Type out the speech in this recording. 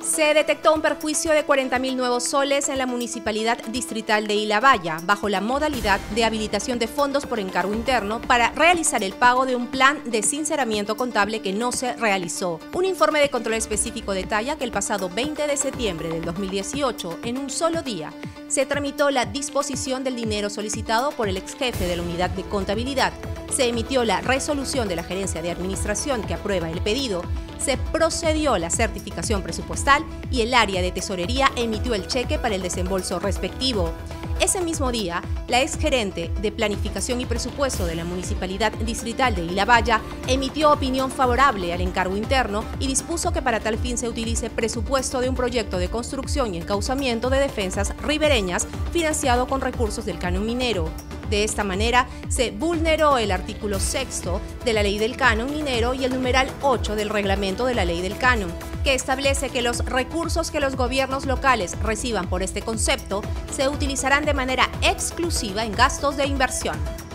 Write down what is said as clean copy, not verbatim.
Se detectó un perjuicio de 40.000 nuevos soles en la Municipalidad Distrital de Ilhabaya, bajo la modalidad de habilitación de fondos por encargo interno para realizar el pago de un plan de sinceramiento contable que no se realizó. Un informe de control específico detalla que el pasado 20 de septiembre del 2018, en un solo día, se tramitó la disposición del dinero solicitado por el ex jefe de la unidad de contabilidad, se emitió la resolución de la gerencia de administración que aprueba el pedido, se procedió a la certificación presupuestal y el área de tesorería emitió el cheque para el desembolso respectivo. Ese mismo día, la exgerente de Planificación y Presupuesto de la Municipalidad Distrital de Ilhabaya emitió opinión favorable al encargo interno y dispuso que para tal fin se utilice presupuesto de un proyecto de construcción y encauzamiento de defensas ribereñas financiado con recursos del canon minero. De esta manera, se vulneró el artículo 6 de la Ley del Canon Minero y el numeral 8 del Reglamento de la Ley del Canon, que establece que los recursos que los gobiernos locales reciban por este concepto se utilizarán de manera exclusiva en gastos de inversión.